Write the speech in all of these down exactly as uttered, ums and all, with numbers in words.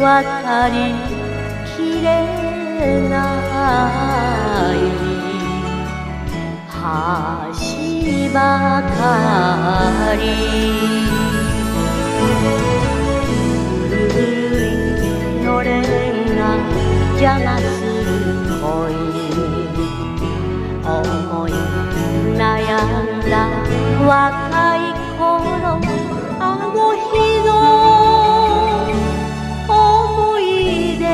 渡りきれない橋ばかり古いのれんが邪魔する恋に思い悩んだ若い頃あの日の思い出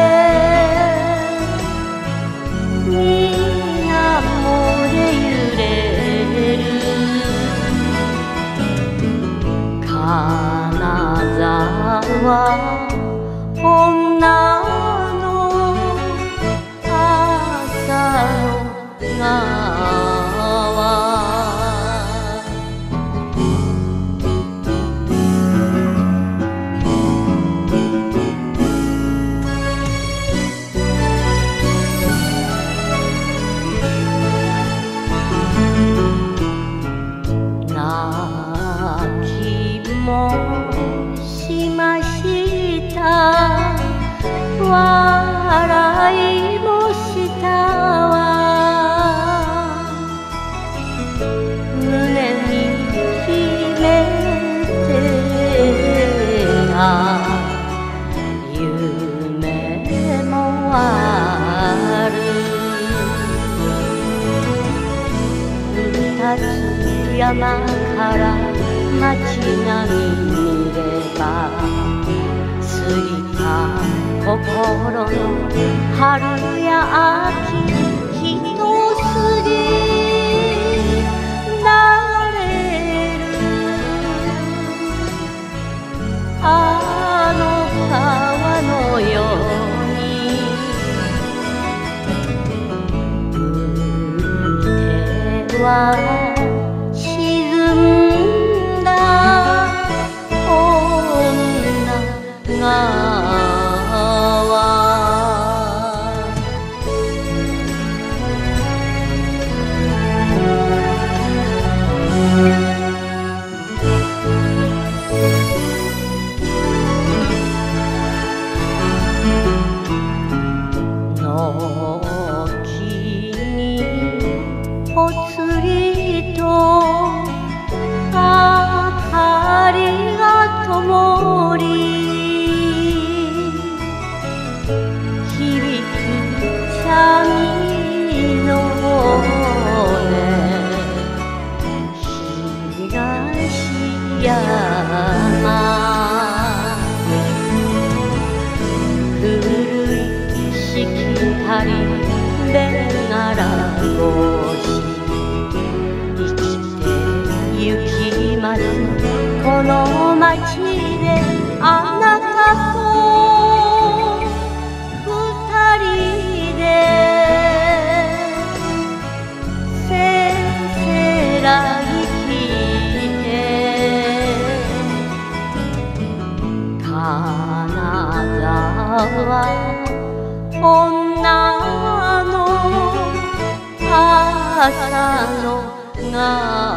水面で揺れる金沢女の朝の川泣きもしました笑いもしたわ胸に秘めてた夢もある二つ山から街並み見れば過ぎた心の春や秋一筋なれるあの川のように手は沈んだ女が軒にぽつりと明かりが灯り響く三味の音東山しきたりべなら越し生きてゆきますこの街であなたと二人でせせらぎきて金沢女の朝のが